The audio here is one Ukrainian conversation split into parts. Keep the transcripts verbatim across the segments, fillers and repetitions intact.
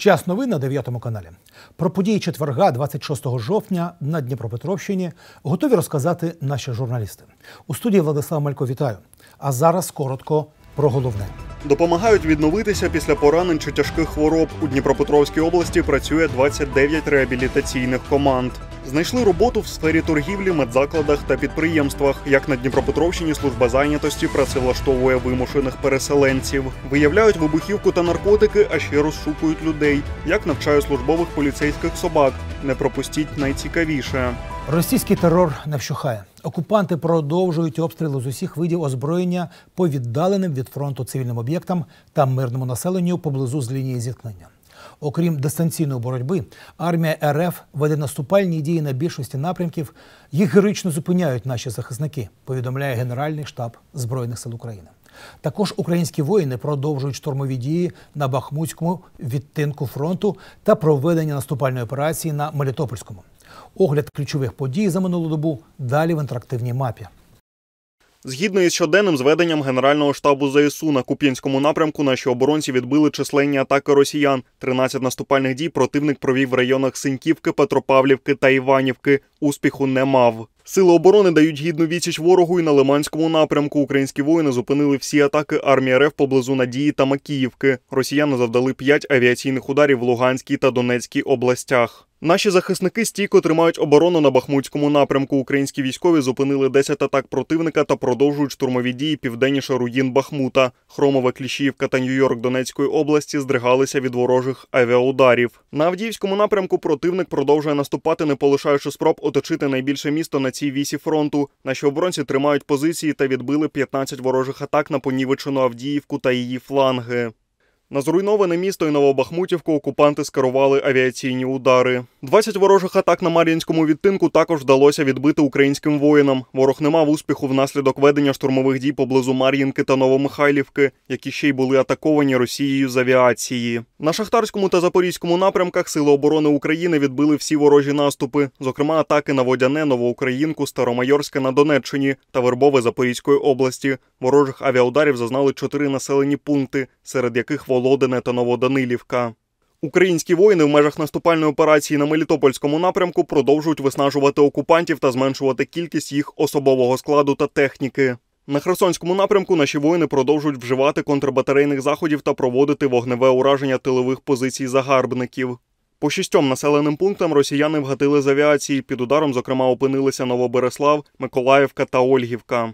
Час новин на дев'ятому каналі. Про події четверга, двадцять шостого жовтня, на Дніпропетровщині готові розказати наші журналісти. У студії Владислав Малько, вітаю. А зараз коротко про головне. Допомагають відновитися після поранень чи тяжких хвороб. У Дніпропетровській області працює двадцять дев'ять реабілітаційних команд. Знайшли роботу в сфері торгівлі, медзакладах та підприємствах. Як на Дніпропетровщині служба зайнятості працевлаштовує вимушених переселенців. Виявляють вибухівку та наркотики, а ще розшукують людей. Як навчає службових поліцейських собак. Не пропустіть найцікавіше. Російський терор не вщухає. Окупанти продовжують обстріли з усіх видів озброєння по віддаленим від фронту цивільним об'єктам та мирному населенню поблизу з лінії зіткнення. Окрім дистанційної боротьби, армія РФ веде наступальні дії на більшості напрямків. Їх героїчно зупиняють наші захисники, повідомляє Генеральний штаб Збройних сил України. Також українські воїни продовжують штурмові дії на Бахмутському відтинку фронту та проведення наступальної операції на Мелітопольському. Огляд ключових подій за минулу добу далі в інтерактивній мапі. Згідно із щоденним зведенням Генерального штабу ЗСУ, на Куп'янському напрямку наші оборонці відбили численні атаки росіян. тринадцять наступальних дій противник провів в районах Синьківки, Петропавлівки та Іванівки. Успіху не мав. Сили оборони дають гідну відсіч ворогу і на Лиманському напрямку. Українські воїни зупинили всі атаки армії РФ поблизу Надії та Макіївки. Росіяни завдали п'ять авіаційних ударів в Луганській та Донецькій областях. Наші захисники стійко тримають оборону на Бахмутському напрямку. Українські військові зупинили десять атак противника та продовжують штурмові дії південніше руїн Бахмута. Хромове, Кліщіївка та Нью-Йорк Донецької області здригалися від ворожих авіаударів. На Авдіївському напрямку противник продовжує наступати, не полишаючи спроб оточити найбільше місто на цій вісі фронту. Наші оборонці тримають позиції та відбили п'ятнадцять ворожих атак на понівечену Авдіївку та її фланги. На зруйноване місто і Новобахмутівку окупанти скерували авіаційні удари. двадцять ворожих атак на Мар'їнському відтинку також вдалося відбити українським воїнам. Ворог не мав успіху внаслідок ведення штурмових дій поблизу Мар'їнки та Новомихайлівки, які ще й були атаковані Росією з авіації. На Шахтарському та Запорізькому напрямках Сили оборони України відбили всі ворожі наступи, зокрема атаки на Водяне, Новоукраїнку, Старомайорське на Донеччині та Вербове Запорізької області. Ворожих авіаударів зазнали чотири населені пункти, серед яких Володине та Новоданилівка. Українські воїни в межах наступальної операції на Мелітопольському напрямку продовжують виснажувати окупантів та зменшувати кількість їх особового складу та техніки. На Херсонському напрямку наші воїни продовжують вживати контрбатарейних заходів та проводити вогневе ураження тилових позицій загарбників. По шістьом населеним пунктам росіяни вгатили з авіації. Під ударом, зокрема, опинилися Новобереслав, Миколаївка та Ольгівка.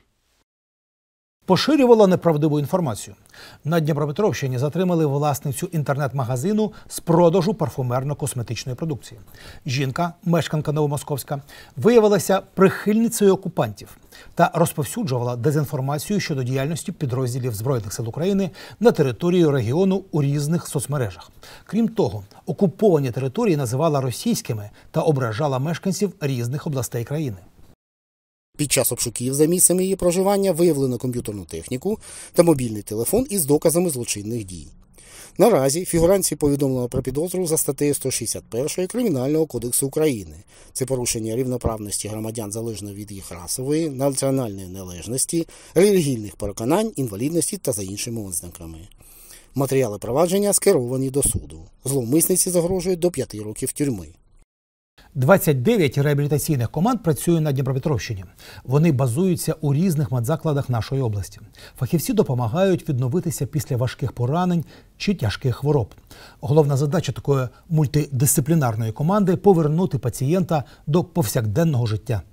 Поширювала неправдиву інформацію. На Дніпропетровщині затримали власницю інтернет-магазину з продажу парфумерно-косметичної продукції. Жінка, мешканка Новомосковська, виявилася прихильницею окупантів та розповсюджувала дезінформацію щодо діяльності підрозділів Збройних сил України на території регіону у різних соцмережах. Крім того, окуповані території називала російськими та ображала мешканців різних областей країни. Під час обшуків за місцем її проживання виявлено комп'ютерну техніку та мобільний телефон із доказами злочинних дій. Наразі фігурантці повідомлено про підозру за статтею сто шістдесят один Кримінального кодексу України. Це порушення рівноправності громадян залежно від їх расової, національної належності, релігійних переконань, інвалідності та за іншими ознаками. Матеріали провадження скеровані до суду. Зловмисниці загрожують до п'яти років тюрми. двадцять дев'ять реабілітаційних команд працює на Дніпропетровщині. Вони базуються у різних медзакладах нашої області. Фахівці допомагають відновитися після важких поранень чи тяжких хвороб. Головна задача такої мультидисциплінарної команди – повернути пацієнта до повсякденного життя.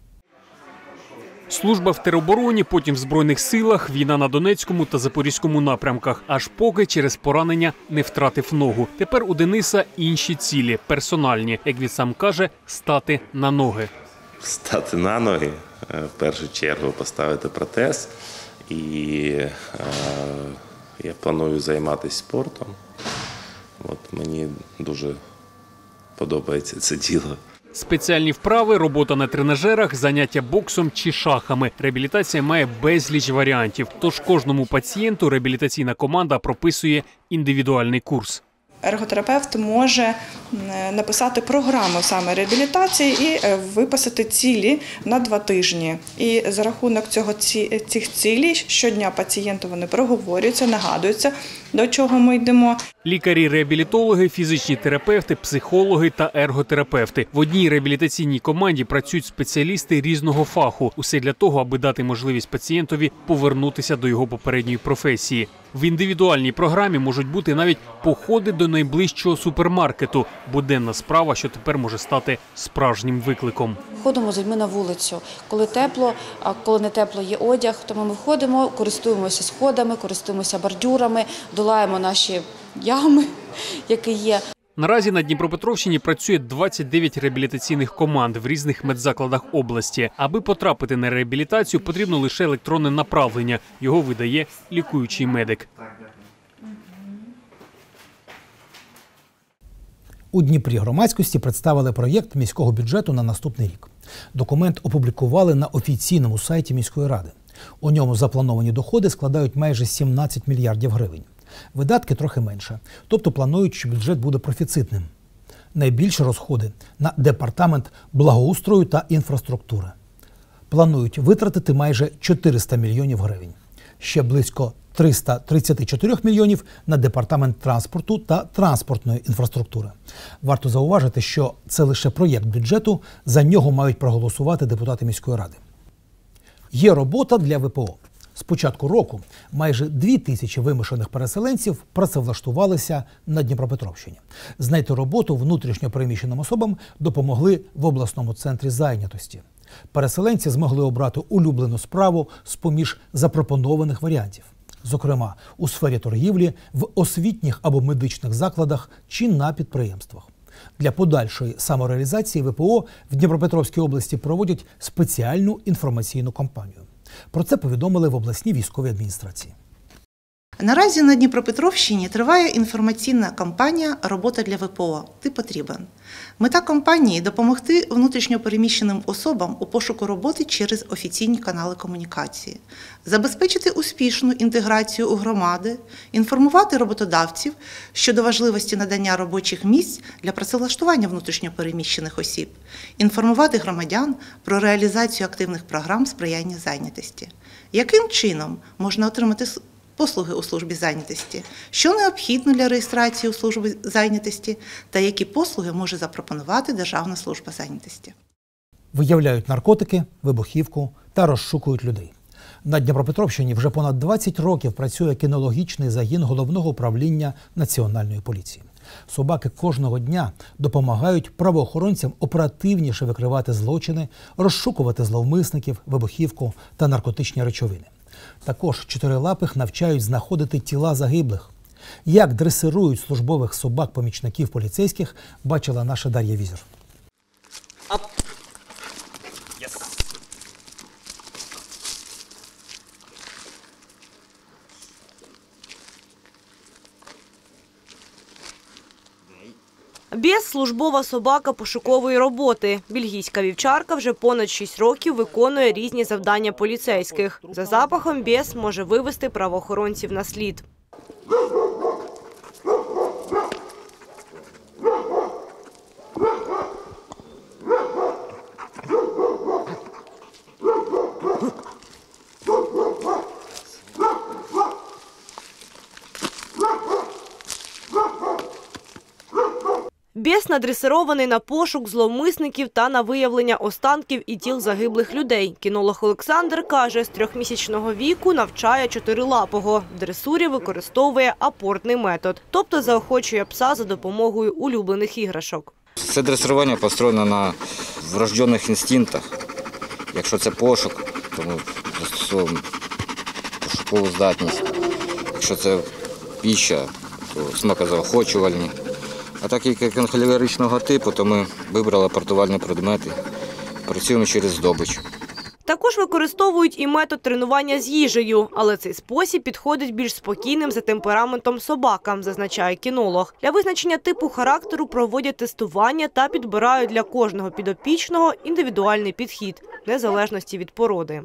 Служба в теробороні, потім в Збройних силах, війна на Донецькому та Запорізькому напрямках. Аж поки через поранення не втратив ногу. Тепер у Дениса інші цілі, персональні. Як він сам каже, стати на ноги. Стати на ноги, в першу чергу поставити протез. І е, я планую займатися спортом. От мені дуже подобається це діло. Спеціальні вправи, робота на тренажерах, заняття боксом чи шахами. Реабілітація має безліч варіантів. Тож кожному пацієнту реабілітаційна команда прописує індивідуальний курс. Ерготерапевт може написати програму саме реабілітації і виписати цілі на два тижні. І за рахунок цього, цих цілей щодня пацієнту вони проговорюються, нагадуються, до чого ми йдемо. Лікарі-реабілітологи, фізичні терапевти, психологи та ерготерапевти. В одній реабілітаційній команді працюють спеціалісти різного фаху. Усе для того, аби дати можливість пацієнтові повернутися до його попередньої професії. В індивідуальній програмі можуть бути навіть походи до найближчого супермаркету. Буденна справа, що тепер може стати справжнім викликом. Ходимо з людьми на вулицю. Коли тепло, а коли не тепло, є одяг, тому ми ходимо, користуємося сходами, користуємося бордюрами, долаємо наші ями, які є. Наразі на Дніпропетровщині працює двадцять дев'ять реабілітаційних команд в різних медзакладах області. Аби потрапити на реабілітацію, потрібно лише електронне направлення. Його видає лікуючий медик. У Дніпрі громадськості представили проєкт міського бюджету на наступний рік. Документ опублікували на офіційному сайті міської ради. У ньому заплановані доходи складають майже сімнадцять мільярдів гривень. Видатки трохи менше, тобто планують, що бюджет буде профіцитним. Найбільші розходи на департамент благоустрою та інфраструктури. Планують витратити майже чотириста мільйонів гривень. Ще близько триста тридцять чотири мільйонів на департамент транспорту та транспортної інфраструктури. Варто зауважити, що це лише проєкт бюджету, за нього мають проголосувати депутати міської ради. Є робота для ВПО. З початку року майже дві тисячі вимушених переселенців працевлаштувалися на Дніпропетровщині. Знайти роботу внутрішньо переміщеним особам допомогли в обласному центрі зайнятості. Переселенці змогли обрати улюблену справу з-поміж запропонованих варіантів. Зокрема, у сфері торгівлі, в освітніх або медичних закладах чи на підприємствах. Для подальшої самореалізації ВПО в Дніпропетровській області проводять спеціальну інформаційну кампанію. Про це повідомили в обласній військовій адміністрації. Наразі на Дніпропетровщині триває інформаційна кампанія «Робота для ВПО. Ти потрібен». Мета кампанії – допомогти внутрішньопереміщеним особам у пошуку роботи через офіційні канали комунікації, забезпечити успішну інтеграцію у громади, інформувати роботодавців щодо важливості надання робочих місць для працевлаштування внутрішньопереміщених осіб, інформувати громадян про реалізацію активних програм сприяння зайнятості. Яким чином можна отримати послуги у службі зайнятості, що необхідно для реєстрації у службі зайнятості та які послуги може запропонувати Державна служба зайнятості. Виявляють наркотики, вибухівку та розшукують людей. На Дніпропетровщині вже понад двадцять років працює кінологічний загін Головного управління Національної поліції. Собаки кожного дня допомагають правоохоронцям оперативніше викривати злочини, розшукувати зловмисників, вибухівку та наркотичні речовини. Також чотирилапих навчають знаходити тіла загиблих. Як дресирують службових собак-помічників поліцейських, бачила наша Дар'я Візер. Бєс – службова собака пошукової роботи. Бельгійська вівчарка вже понад шість років виконує різні завдання поліцейських. За запахом Бєс може вивести правоохоронців на слід. Бєс надресирований на пошук зловмисників та на виявлення останків і тіл загиблих людей. Кінолог Олександр каже, з трьохмісячного віку навчає чотирилапого. В дресурі використовує апортний метод, тобто заохочує пса за допомогою улюблених іграшок. Це дресирування построєно на врожденних інстинктах. Якщо це пошук, то ми застосовуємо пошукову здатність. Якщо це піща, то смакозаохочувальні. А так як конхолеричного типу, то ми вибрали апортувальні предмети, працюємо через здобич. Також використовують і метод тренування з їжею, але цей спосіб підходить більш спокійним за темпераментом собакам, зазначає кінолог. Для визначення типу характеру проводять тестування та підбирають для кожного підопічного індивідуальний підхід, в незалежності від породи.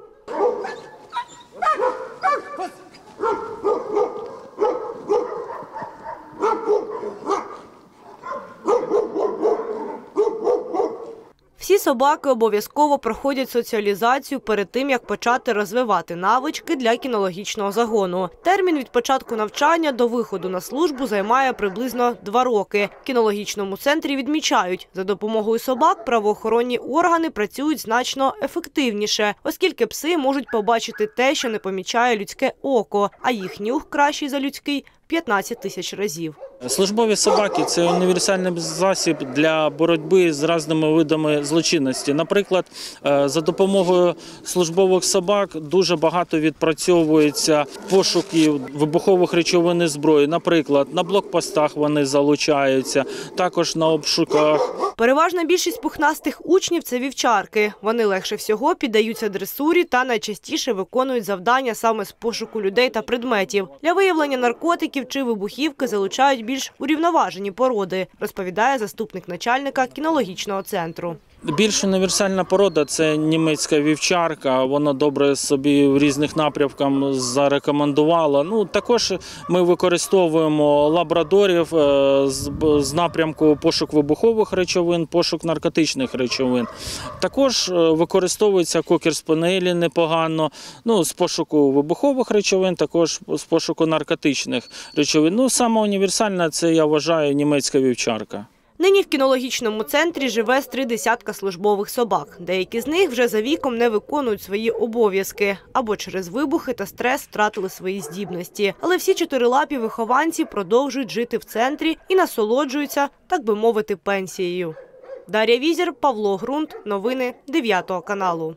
Всі собаки обов'язково проходять соціалізацію перед тим, як почати розвивати навички для кінологічного загону. Термін від початку навчання до виходу на службу займає приблизно два роки. В кінологічному центрі відмічають, за допомогою собак правоохоронні органи працюють значно ефективніше, оскільки пси можуть побачити те, що не помічає людське око, а їх нюх кращий за людський – п'ятнадцять тисяч разів. Службові собаки – це універсальний засіб для боротьби з різними видами злочинності. Наприклад, за допомогою службових собак дуже багато відпрацьовується пошуків вибухових речовин і зброї. Наприклад, на блокпостах вони залучаються, також на обшуках. Переважна більшість пухнастих учнів – це вівчарки. Вони легше всього піддаються дресурі та найчастіше виконують завдання саме з пошуку людей та предметів. Для виявлення наркотиків чи вибухівки залучають більш урівноважені породи, розповідає заступник начальника кінологічного центру. Більш універсальна порода – це німецька вівчарка. Вона добре собі в різних напрямках зарекомендувала. Ну, також ми використовуємо лабрадорів з напрямку пошук вибухових речовин, пошук наркотичних речовин. Також використовується кокер-спаніелі непогано, ну, з пошуку вибухових речовин, також з пошуку наркотичних речовин. Ну, саме універсальна – це, я вважаю, німецька вівчарка. Нині в кінологічному центрі живе з три десятка службових собак. Деякі з них вже за віком не виконують свої обов'язки або через вибухи та стрес втратили свої здібності. Але всі чотирилапі вихованці продовжують жити в центрі і насолоджуються, так би мовити, пенсією. Дар'я Візір, Павло Грунт. Новини дев'ятого каналу.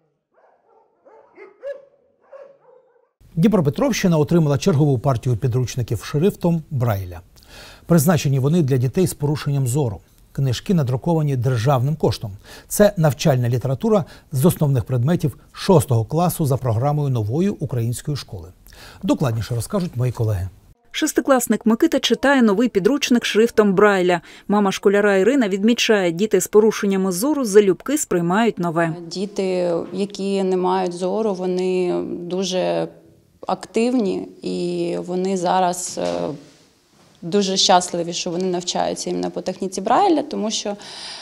Дніпропетровщина отримала чергову партію підручників шрифтом Брайля. Призначені вони для дітей з порушенням зору. Книжки надруковані державним коштом. Це навчальна література з основних предметів шостого класу за програмою нової української школи. Докладніше розкажуть мої колеги. Шестикласник Микита читає новий підручник шрифтом Брайля. Мама школяра Ірина відмічає, діти з порушеннями зору залюбки сприймають нове. Діти, які не мають зору, вони дуже активні і вони зараз дуже щасливі, що вони навчаються іменно по техніці Брайля, тому що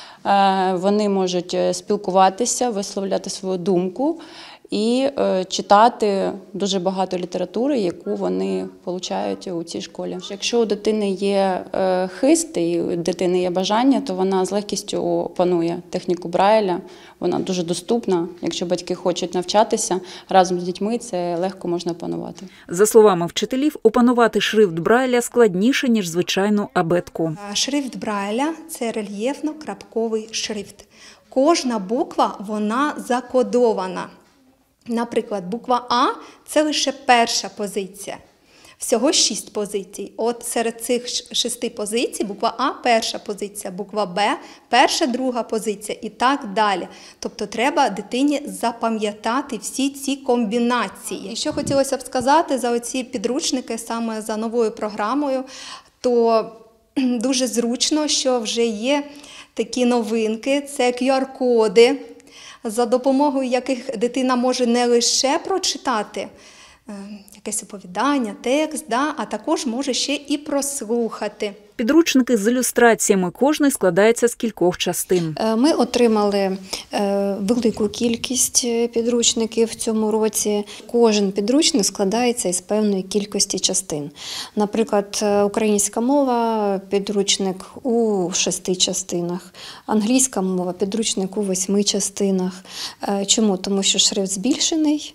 вони можуть спілкуватися, висловляти свою думку і читати дуже багато літератури, яку вони отримують у цій школі. Якщо у дитини є хист і у дитини є бажання, то вона з легкістю опанує техніку Брайля. Вона дуже доступна. Якщо батьки хочуть навчатися разом з дітьми, це легко можна опанувати. За словами вчителів, опанувати шрифт Брайля складніше, ніж звичайну абетку. Шрифт Брайля – це рельєфно-крапковий шрифт. Кожна буква, вона закодована. Наприклад, буква А – це лише перша позиція. Всього шість позицій. От серед цих шести позицій буква А – перша позиція, буква Б – перша, друга позиція і так далі. Тобто треба дитині запам'ятати всі ці комбінації. І що хотілося б сказати за оці підручники саме за новою програмою, то дуже зручно, що вже є такі новинки, це кю ар-коди, за допомогою яких дитина може не лише прочитати якесь оповідання, текст, да, а також може ще і прослухати. Підручники з ілюстраціями, кожний складається з кількох частин. Ми отримали велику кількість підручників в цьому році. Кожен підручник складається із певної кількості частин. Наприклад, українська мова – підручник у шести частинах, англійська мова – підручник у восьми частинах. Чому? Тому що шрифт збільшений.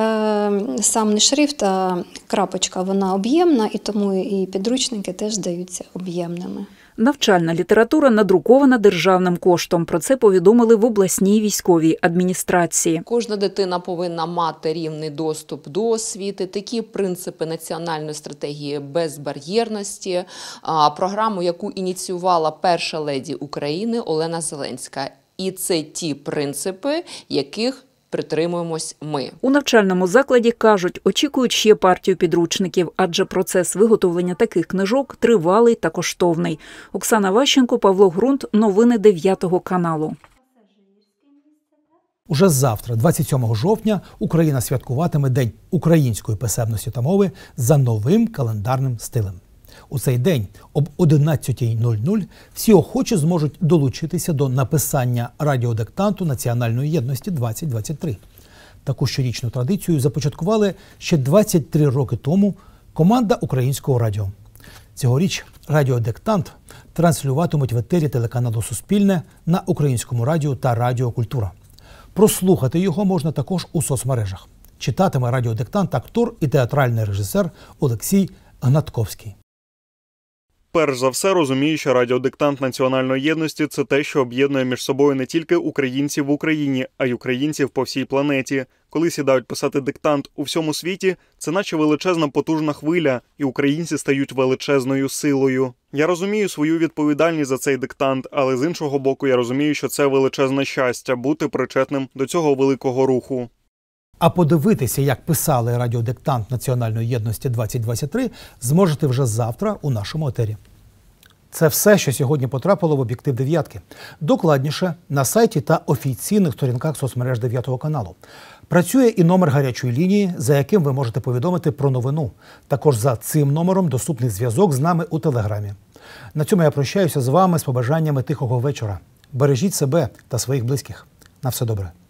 Сам не шрифт, а крапочка, вона об'ємна, і тому і підручники теж здаються об'ємними. Навчальна література надрукована державним коштом. Про це повідомили в обласній військовій адміністрації. Кожна дитина повинна мати рівний доступ до освіти. Такі принципи національної стратегії безбар'єрності, програму, яку ініціювала перша леді України Олена Зеленська. І це ті принципи, яких притримуємось ми. У навчальному закладі, кажуть, очікують ще партію підручників, адже процес виготовлення таких книжок тривалий та коштовний. Оксана Ващенко, Павло Грунт. Новини дев'ятого каналу. Уже завтра, двадцять сьомого жовтня, Україна святкуватиме День української писемності та мови за новим календарним стилем. У цей день об одинадцятій нуль нуль всі охочі зможуть долучитися до написання радіодиктанту Національної єдності двадцять двадцять три. Таку щорічну традицію започаткували ще двадцять три роки тому команда Українського радіо. Цьогоріч радіодиктант транслюватимуть в етері телеканалу «Суспільне» на Українському радіо та Радіо Культура. Прослухати його можна також у соцмережах. Читатиме радіодиктант актор і театральний режисер Олексій Гнатковський. Перш за все розумію, що радіодиктант Національної єдності – це те, що об'єднує між собою не тільки українців в Україні, а й українців по всій планеті. Коли сідають писати диктант у всьому світі, це наче величезна потужна хвиля, і українці стають величезною силою. Я розумію свою відповідальність за цей диктант, але з іншого боку я розумію, що це величезне щастя – бути причетним до цього великого руху. А подивитися, як писали радіодиктант Національної єдності двадцять двадцять три, зможете вже завтра у нашому етері. Це все, що сьогодні потрапило в об'єктив дев'ятки. Докладніше на сайті та офіційних сторінках соцмереж дев'ятого каналу. Працює і номер гарячої лінії, за яким ви можете повідомити про новину. Також за цим номером доступний зв'язок з нами у Телеграмі. На цьому я прощаюся з вами з побажаннями тихого вечора. Бережіть себе та своїх близьких. На все добре.